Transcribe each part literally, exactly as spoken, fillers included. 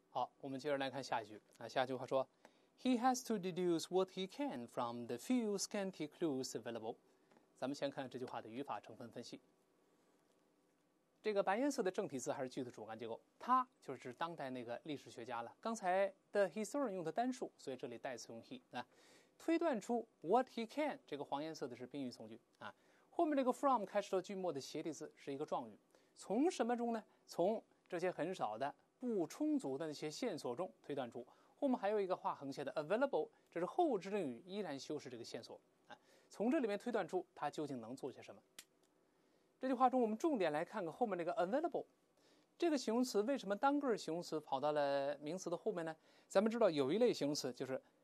好，我们接着来看下一句啊，下一句话说 He has to deduce what he can from the few scanty clues available。 咱们先看这句话的语法成分分析。这个白颜色的正体字还是句子主干结构，他就是指当代那个历史学家了。刚才的 historian 用的单数，所以这里代词用 he 啊。推断出 what he can， 这个黄颜色的是宾语从句啊。后面这个 from 开始到句末的斜体字是一个状语，从什么中呢？从这些很少的不充足的那些线索中推断出。后面还有一个画横线的 available， 这是后置定语依然修饰这个线索啊。从这里面推断出它究竟能做些什么。这句话中我们重点来看看后面那个 available 这个形容词，为什么单个形容词跑到了名词的后面呢？咱们知道有一类形容词就是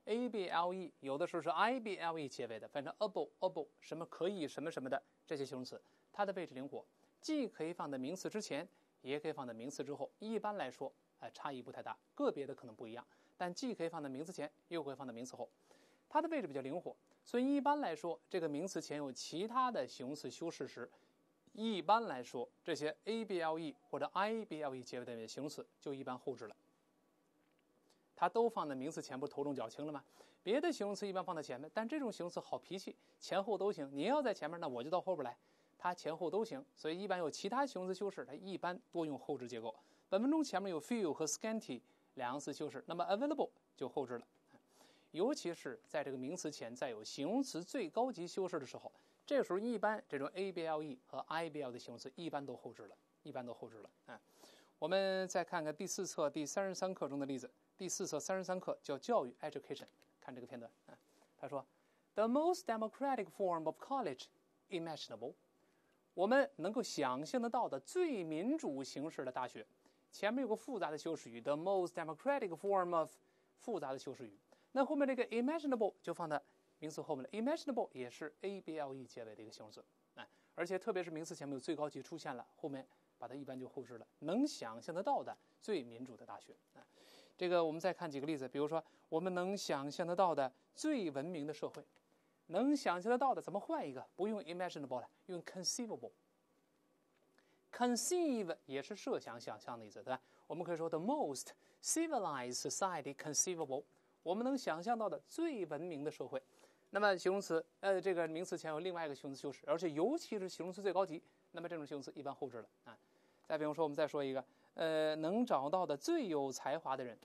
able， 有的时候是 ible 结尾的，反正 able able 什么可以什么什么的这些形容词，它的位置灵活，既可以放在名词之前，也可以放在名词之后。一般来说，哎，差异不太大，个别的可能不一样，但既可以放在名词前，又可以放在名词后，它的位置比较灵活。所以一般来说，这个名词前有其他的形容词修饰时，一般来说，这些 able 或者 ible 结尾的形容词就一般后置了。它都放在名词前，不是头重脚轻了吗？别的形容词一般放在前面，但这种形容词好脾气，前后都行。你要在前面，那我就到后边来。它前后都行，所以一般有其他形容词修饰，它一般多用后置结构。本文中前面有 few 和 scanty 两个词修饰，那么 available 就后置了。尤其是在这个名词前再有形容词最高级修饰的时候，这个时候一般这种 able 和 ible 的形容词一般都后置了，一般都后置了啊。我们再看看第四册第三十三课中的例子。第四册三十三课叫教育 education， 看这个片段啊。他说 The most democratic form of college imaginable， 我们能够想象得到的最民主形式的大学，前面有个复杂的修饰语 The most democratic form of 复杂的修饰语，那后面这个 imaginable 就放在名词后面了。 imaginable 也是 able 结尾的一个形容词啊，而且特别是名词前面有最高级出现了，后面把它一般就后置了。能想象得到的最民主的大学啊，这个我们再看几个例子，比如说我们能想象得到的最文明的社会，能想象得到的咱们换一个，不用 imaginable 了，用 conceivable。 conceive 也是设想想象的意思，对吧？我们可以说 the most civilized society conceivable， 我们能想象到的最文明的社会。那么形容词呃，这个名词前有另外一个形容词修饰，而且尤其是形容词最高级，那么这种形容词一般后置了啊。再比如说我们再说一个呃，能找到的最有才华的人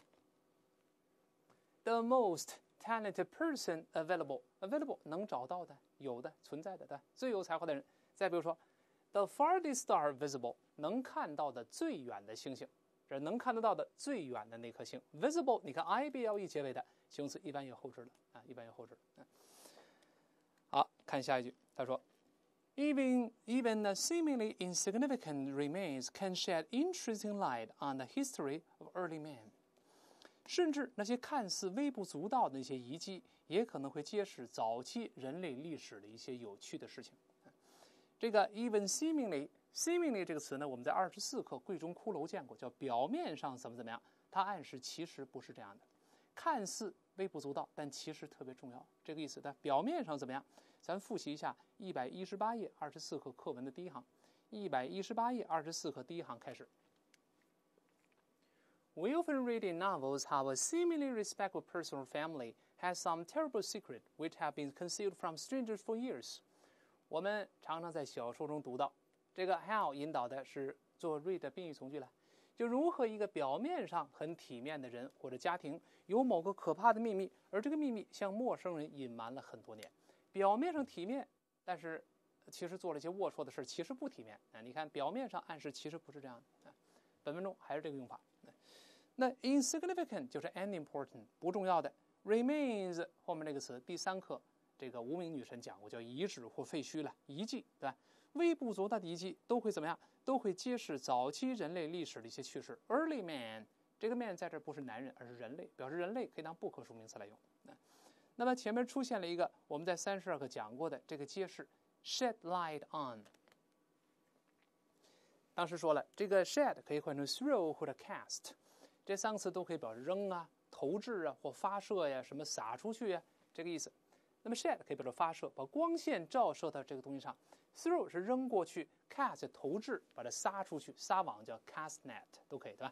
The most talented person available available 能找到的，有的，存在的，对，最有才华的人。再比如说 The farthest star visible 能看到的最远的星星，这是能看得到的最远的那颗星。 visible 你看 ible 结尾的形容词一般也后置了啊，一般也后置了、啊、好，看下一句，他说Even, even the seemingly insignificant remains can shed interesting light on the history of early man。 甚至那些看似微不足道的那些遗迹，也可能会揭示早期人类历史的一些有趣的事情。这个 even seemingly seemingly 这个词呢，我们在二十四课贵中骷髅见过，叫表面上怎么怎么样，它暗示其实不是这样的。看似微不足道，但其实特别重要，这个意思。但表面上怎么样？咱复习一下一百一十八页二十四课课文的第一行。一百一十八页二十四课第一行开始。We often read in novels how a seemingly respectable person or family has some terrible secret which have been concealed from strangers for years。 我们常常在小说中读到，这个 how 引导的是做 read 的宾语从句了。就如何一个表面上很体面的人或者家庭有某个可怕的秘密，而这个秘密向陌生人隐瞒了很多年。表面上体面，但是其实做了一些龌龊的事，其实不体面啊。你看表面上暗示其实不是这样的啊。本文中还是这个用法。那 insignificant 就是 unimportant 不重要的， remains 后面这个词第三课这个无名女神讲过，叫遗址或废墟了，遗迹，对吧？微不足道的遗迹都会怎么样？都会揭示早期人类历史的一些趣事。 Early man 这个 man 在这不是男人，而是人类，表示人类可以当不可数名词来用。那么前面出现了一个我们在三十二课讲过的这个揭示 shed light on。 当时说了，这个 shed 可以换成 throw 或者 cast， 这三个词都可以表示扔啊、投掷啊或发射呀，什么撒出去呀，这个意思。那么 shed 可以表示发射，把光线照射到这个东西上。 throw 是扔过去， cast 投掷，把它撒出去，撒网叫 cast net 都可以，对吧？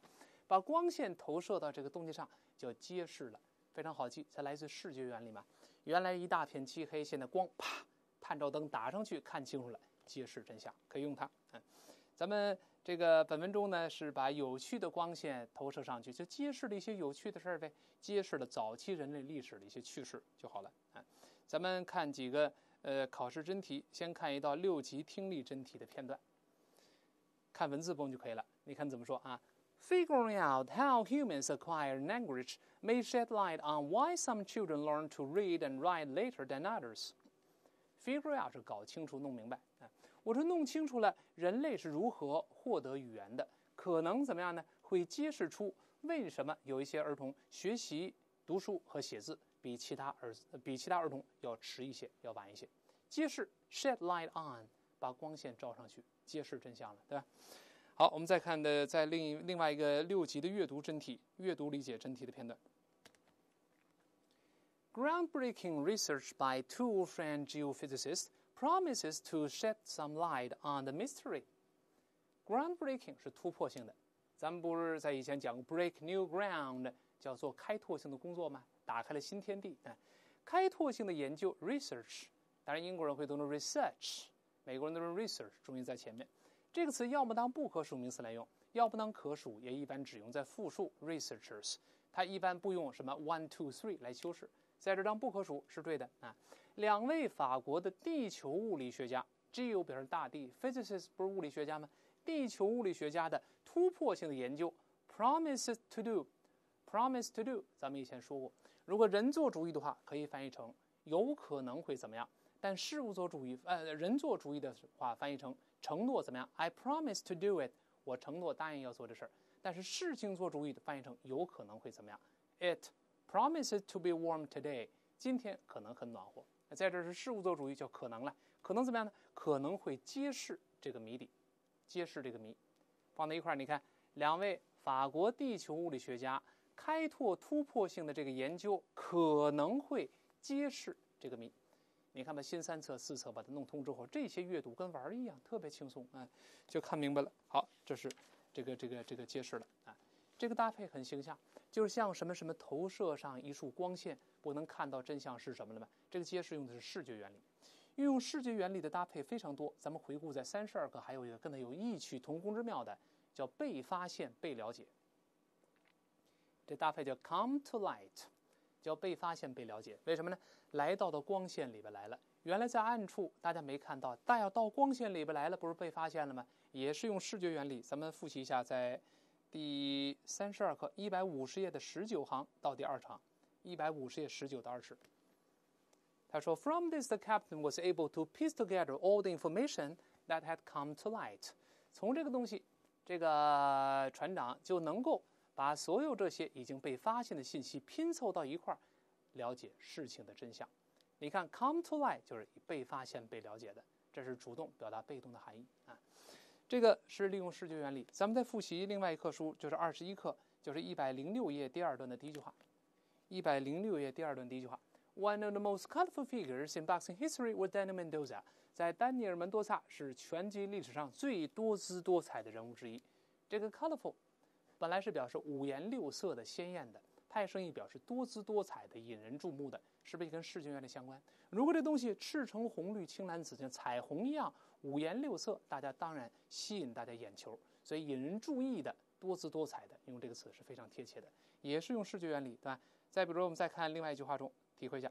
把光线投射到这个东西上，就揭示了。非常好记，它来自视觉原理嘛。原来一大片漆黑，现在光啪，探照灯打上去，看清楚了，揭示真相，可以用它。嗯，咱们这个本文中呢，是把有趣的光线投射上去，就揭示了一些有趣的事儿呗，揭示了早期人类历史的一些趣事就好了。嗯，咱们看几个呃考试真题，先看一道六级听力真题的片段，看文字崩就可以了。你看怎么说啊？ Figuring out how humans acquire language may shed light on why some children learn to read and write later than others. Figure out 是搞清楚、弄明白。啊，我说弄清楚了人类是如何获得语言的，可能怎么样呢？会揭示出为什么有一些儿童学习读书和写字比其他儿比其他儿童要迟一些，要晚一些。揭示 shed light on， 把光线照上去，揭示真相了，对吧？好，我们再看的在另另外一个六级的阅读真题，阅读理解真题的片段。Groundbreaking research by two French geophysicists promises to shed some light on the mystery. Groundbreaking 是突破性的，咱们不是在以前讲过 break new ground， 叫做开拓性的工作吗？打开了新天地。哎，开拓性的研究 research， 当然英国人会读成 research， 美国人都是 research， 重音在前面。这个词要么当不可数名词来用，要不当可数，也一般只用在复数 researchers， 它一般不用什么 one two three 来修饰，在这当不可数是对的啊。两位法国的地球物理学家 ，geo 表示大地 ，physicist 不是物理学家吗？地球物理学家的突破性的研究 ，promises to do，promise to do， 咱们以前说过，如果人作主义的话，可以翻译成有可能会怎么样，但事物作主义，呃，人作主义的话翻译成承诺怎么样 ？I promise to do it， 我承诺答应要做这事儿。但是事情做主义的翻译成有可能会怎么样 ？It promises to be warm today， 今天可能很暖和。在这是事物作主义，叫可能了，可能怎么样呢？可能会揭示这个谜底，揭示这个谜。放在一块儿，你看，两位法国地球物理学家开拓突破性的这个研究，可能会揭示这个谜。你看吧，新三册、四册把它弄通之后，这些阅读跟玩儿一样，特别轻松啊、哎，就看明白了。好，这是这个这个这个揭示了啊，这个搭配很形象，就是像什么什么投射上一束光线，不能看到真相是什么了吗？这个揭示用的是视觉原理，运用视觉原理的搭配非常多。咱们回顾在三十二课，还有一个跟它有异曲同工之妙的，叫被发现、被了解。这搭配叫 come to light。叫被发现、被了解，为什么呢？来到的光线里边来了，原来在暗处大家没看到，但要到光线里边来了，不是被发现了吗？也是用视觉原理。咱们复习一下，在第三十二课一百五十页的十九行到第二行，一百五十页十九到二十。他说 ，From this the captain was able to piece together all the information that had come to light。从这个东西，这个船长就能够把所有这些已经被发现的信息拼凑到一块儿，了解事情的真相。你看 come to light 就是被发现、被了解的，这是主动表达被动的含义啊。这个是利用视觉原理。咱们再复习另外一课书，就是二十一课，就是一百零六页第二段的第一句话。一百零六页第二段第一句话 ，One of the most colorful figures in boxing history was Daniel Mendoza。在丹尼尔·门多萨是拳击历史上最多姿多彩的人物之一。这个 colorful。本来是表示五颜六色的、鲜艳的，派生意表示多姿多彩的、引人注目的，是不是跟视觉原理相关？如果这东西赤橙红绿青蓝紫像彩虹一样五颜六色，大家当然吸引大家眼球，所以引人注意的、多姿多彩的，用这个词是非常贴切的，也是用视觉原理，对吧？再比如我们再看另外一句话中，体会一下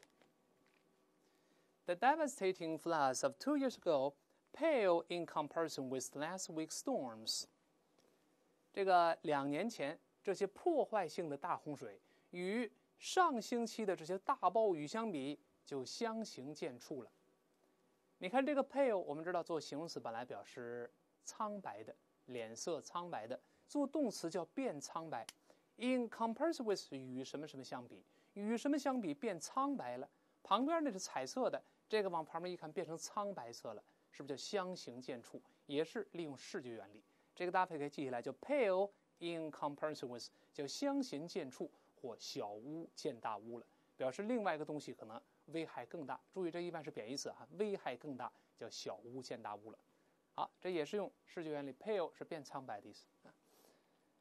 ：The devastating floods of two years ago pale in comparison with last week's storms。这个两年前这些破坏性的大洪水，与上星期的这些大暴雨相比，就相形见绌了。你看这个 pale， 我们知道做形容词本来表示苍白的，脸色苍白的；做动词叫变苍白。In comparison with 与什么什么相比，与什么相比变苍白了。旁边那是彩色的，这个往旁边一看变成苍白色了，是不是叫相形见绌？也是利用视觉原理。这个搭配可以记起来，叫 pale in comparison with， 叫相形见绌或小巫见大巫了，表示另外一个东西可能危害更大。注意，这一般是贬义词啊，危害更大叫小巫见大巫了。好，这也是用视觉原理 ，pale 是变苍白的意思。好。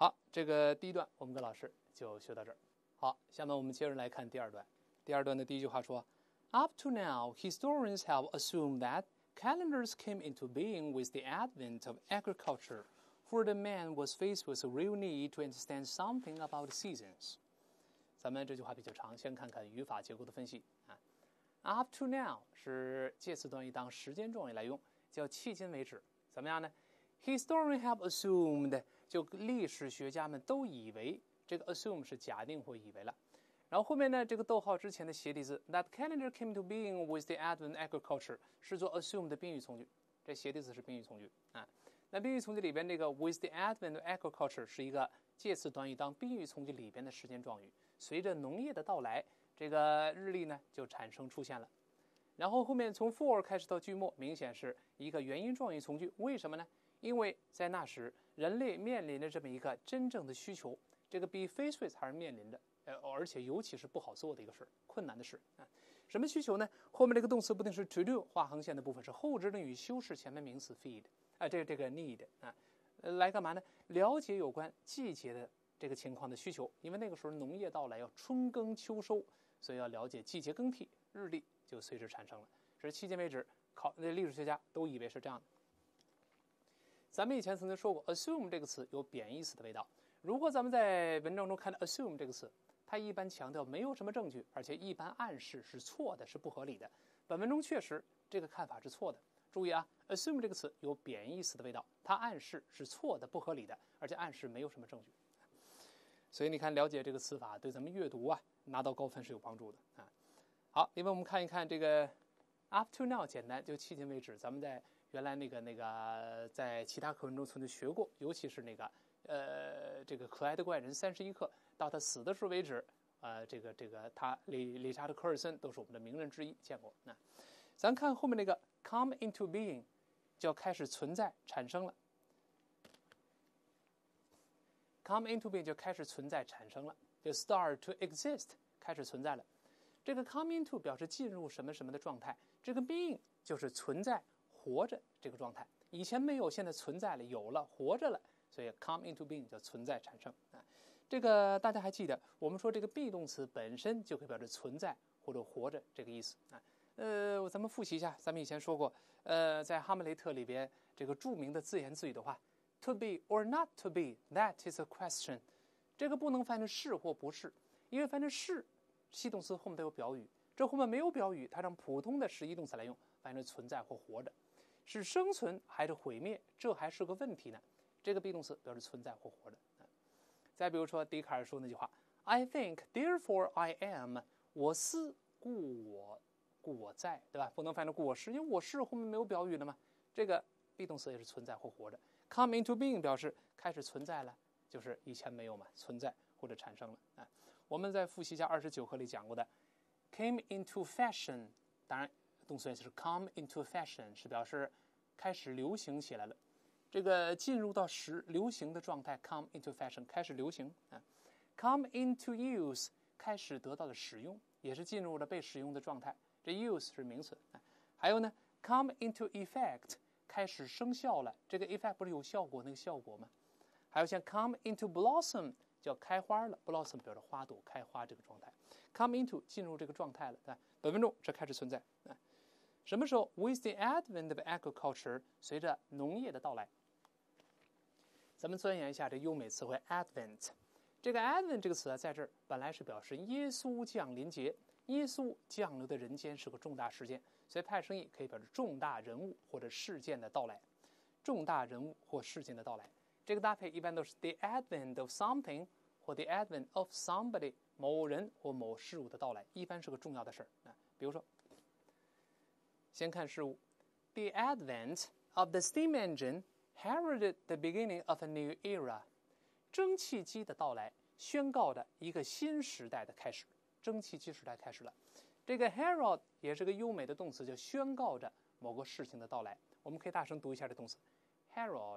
好，这个第一段我们跟老师就学到这儿。好，下面我们接着来看第二段。第二段的第一句话说 ，Up to now, historians have assumed that calendars came into being with the advent of agriculture, for the man was faced with a real need to understand something about seasons. 咱们这句话比较长，先看看语法结构的分析啊。Up to now 是介词短语当时间状语来用，叫迄今为止。怎么样呢 ？Historians have assumed， 就历史学家们都以为，这个 assume 是假定或以为了。然后后面呢，这个逗号之前的斜体字 that calendar came to being with the advent of agriculture 是做 assume 的宾语从句，这斜体字是宾语从句啊。那宾语从句里边这个 with the advent of agriculture 是一个介词短语当宾语从句里边的时间状语，随着农业的到来，这个日历呢就产生出现了。然后后面从 for 开始到句末，明显是一个原因状语从句。为什么呢？因为在那时人类面临着这么一个真正的需求，这个 be faced with 还是面临着。呃，而且尤其是不好做的一个事，困难的事啊。什么需求呢？后面这个动词不定式 to do 画横线的部分是后置定语修饰前面名词 feed 啊，这个这个 need 啊，呃，来干嘛呢？了解有关季节的这个情况的需求，因为那个时候农业到来要春耕秋收，所以要了解季节更替，日历就随之产生了。这是迄今为止考历史学家都以为是这样的。咱们以前曾经说过 ，assume 这个词有贬义词的味道。如果咱们在文章中看到 assume 这个词，它一般强调没有什么证据，而且一般暗示是错的，是不合理的。本文中确实这个看法是错的。注意啊 ，assume 这个词有贬义词的味道，它暗示是错的、不合理的，而且暗示没有什么证据。所以你看，了解这个词法对咱们阅读啊拿到高分是有帮助的啊。好，另外我们看一看这个 up to now 简单，就迄今为止，咱们在原来那个那个在其他课文中曾经学过，尤其是那个呃这个可爱的怪人三十一课。到他死的时候为止，呃，这个这个他理理查德·科尔森都是我们的名人之一，见过。那咱看后面那个 come into being， 就要开始存在产生了。come into being 就开始存在产生了，就 start to exist 开始存在了。这个 come into 表示进入什么什么的状态，这个 being 就是存在活着这个状态。以前没有，现在存在了，有了，活着了，所以 come into being 叫存在产生啊。这个大家还记得，我们说这个 be 动词本身就可以表示存在或者活着这个意思啊。呃，咱们复习一下，咱们以前说过，呃，在哈姆雷特里边这个著名的自言自语的话 ，to be or not to be, that is a question。这个不能翻成是或不是，因为翻成是，系动词后面都有表语，这后面没有表语，它让普通的实义动词来用，翻成存在或活着，是生存还是毁灭，这还是个问题呢。这个 be 动词表示存在或活着。再比如说，笛卡尔说那句话 ：“I think, therefore I am。”我思，故我，故我在，对吧？不能翻成故我是，因为我是后面没有表语了嘛。这个 be 动词也是存在或活着。come into being 表示开始存在了，就是以前没有嘛，存在或者产生了啊。我们再复习一下二十九课里讲过的 “came into fashion”， 当然动词也是 “come into fashion”， 是表示开始流行起来了。这个进入到时流行的状态 ，come into fashion 开始流行啊 ，come into use 开始得到的使用，也是进入了被使用的状态。这 use 是名词啊。还有呢 ，come into effect 开始生效了，这个 effect 不是有效果那个效果吗？还有像 come into blossom 叫开花了 ，blossom 表示花朵开花这个状态 ，come into 进入这个状态了，对吧？本文中这开始存在啊。什么时候 ？With the advent of agriculture， 随着农业的到来。咱们钻研一下这优美词汇 advent。这个 advent 这个词啊，在这儿本来是表示耶稣降临节，耶稣降临的人间是个重大事件，所以派生意可以表示重大人物或者事件的到来。重大人物或事件的到来，这个搭配一般都是 the advent of something 或 the advent of somebody， 某人或某事物的到来，一般是个重要的事儿啊。比如说，先看事物 ，the advent of the steam engine heralded the beginning of a new era， 蒸汽机的到来宣告着一个新时代的开始，蒸汽机时代开始了。这个 herald 也是个优美的动词，叫宣告着某个事情的到来。我们可以大声读一下这动词 herald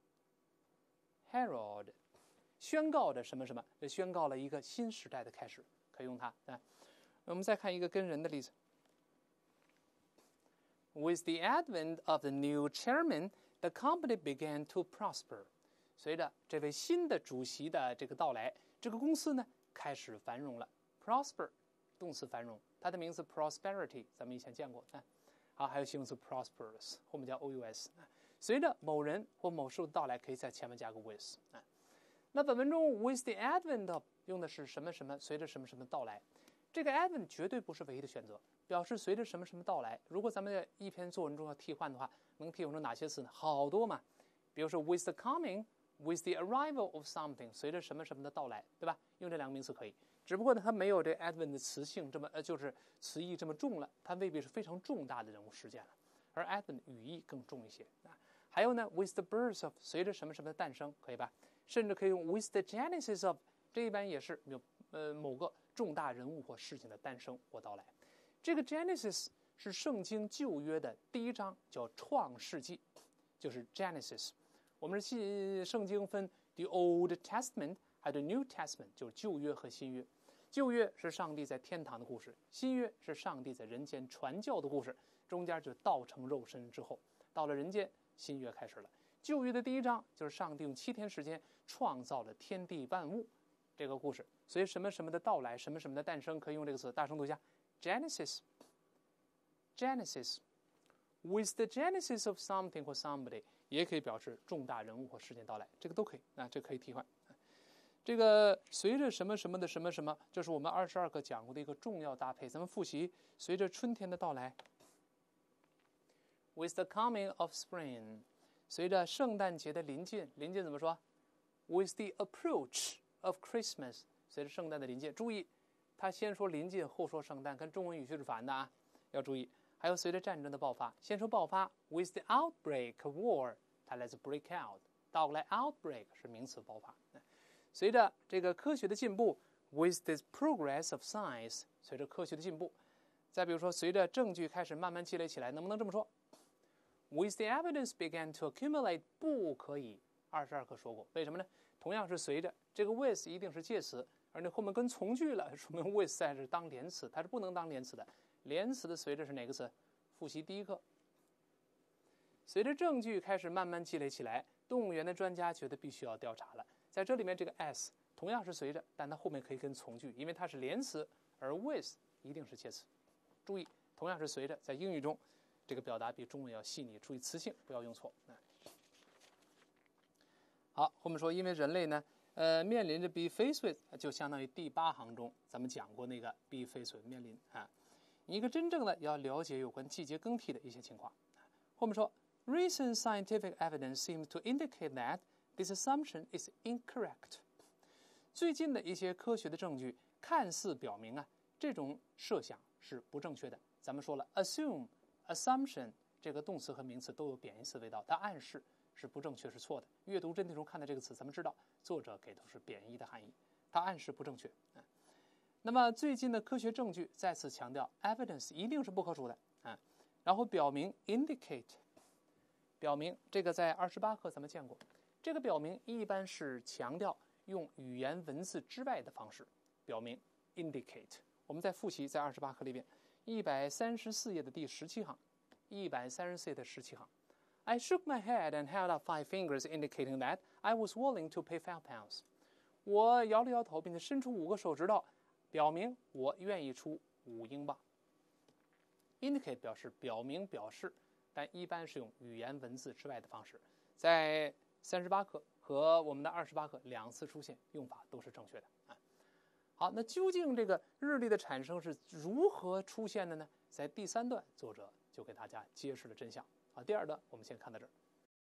herald 宣告着什么什么，宣告了一个新时代的开始，可以用它啊。我们再看一个跟人的例子 With the advent of the new chairman, the company began to prosper。 随着这位新的主席的这个到来，这个公司呢开始繁荣了。prosper 动词繁荣，它的名词 prosperity 咱们以前见过啊。好，还有形容词 prosperous 后面加 ou。随着某人或某事物的到来，可以在前面加个 with 啊。那本文中 with the advent of 用的是什么什么，随着什么什么到来。这个 advent 绝对不是唯一的选择，表示随着什么什么到来。如果咱们在一篇作文中要替换的话，能替换成哪些词呢？好多嘛，比如说 with the coming。with the arrival of something， 随着什么什么的到来，对吧？用这两个名词可以，只不过呢，它没有这 advent 的词性这么呃，就是词义这么重了，它未必是非常重大的人物事件了，而 advent 语义更重一些啊。还有呢 ，with the birth of， 随着什么什么的诞生，可以吧？甚至可以用 with the genesis of， 这一般也是有呃某个重大人物或事情的诞生或到来。这个 Genesis 是圣经旧约的第一章，叫创世纪，就是 Genesis。我们是圣经分 the Old Testament 还有 New Testament， 就是旧约和新约。旧约是上帝在天堂的故事，新约是上帝在人间传教的故事，中间就道成肉身之后，到了人间，新约开始了。旧约的第一章就是上帝用七天时间创造了天地万物这个故事，所以什么什么的到来，什么什么的诞生，可以用这个词大声读一下 Genesis Genesis with the genesis of something 或 somebody， 也可以表示重大人物或事件到来，这个都可以啊，这可以替换。这个随着什么什么的什么什么，这是我们二十二课讲过的一个重要搭配。咱们复习，随着春天的到来 ，with the coming of spring， 随着圣诞节的临近，临近怎么说 ？with the approach of Christmas， 随着圣诞的临近，注意，他先说临近，后说圣诞，跟中文语序是反的啊，要注意。还有随着战争的爆发，先说爆发 ，with the outbreak of war， 它来自 break out， 倒过来 outbreak 是名词爆发。随着这个科学的进步 ，with the progress of science， 随着科学的进步。再比如说，随着证据开始慢慢积累起来，能不能这么说 ？with the evidence began to accumulate， 不可以。二十二课说过，为什么呢？同样是随着，这个 with 一定是介词，而那后面跟从句了，说明 with 在这当连词，它是不能当连词的。连词的随着是哪个词？复习第一课。随着证据开始慢慢积累起来，动物园的专家觉得必须要调查了。在这里面，这个 as 同样是随着，但它后面可以跟从句，因为它是连词，而 with 一定是介词。注意，同样是随着，在英语中，这个表达比中文要细腻，注意词性，不要用错。好，后面说，因为人类呢，呃，面临着 be faced with， 就相当于第八行中咱们讲过那个 be faced with 面临啊。一个真正的要了解有关季节更替的一些情况。后面说 ，recent scientific evidence seems to indicate that this assumption is incorrect。最近的一些科学的证据看似表明啊，这种设想是不正确的。咱们说了 ，assume、assumption 这个动词和名词都有贬义词味道，它暗示是不正确是错的。阅读真题中看到这个词，咱们知道作者给的是贬义的含义，它暗示不正确。嗯那么最近的科学证据再次强调 evidence 一定是不可数的啊，然后表明 indicate， 表明这个在二十八课咱们见过，这个表明一般是强调用语言文字之外的方式表明 indicate。我们再复习在二十八课里边一百三十四页的第十七行，一百三十四页的十七行。I shook my head and held up five fingers, indicating that I was willing to pay five pounds。我摇了摇头，并且伸出五个手指头。表明我愿意出五英镑。indicate 表示表明表示，但一般是用语言文字之外的方式，在三十八课和我们的二十八课两次出现，用法都是正确的啊。好，那究竟这个日历的产生是如何出现的呢？在第三段，作者就给大家揭示了真相啊。第二段我们先看到这儿。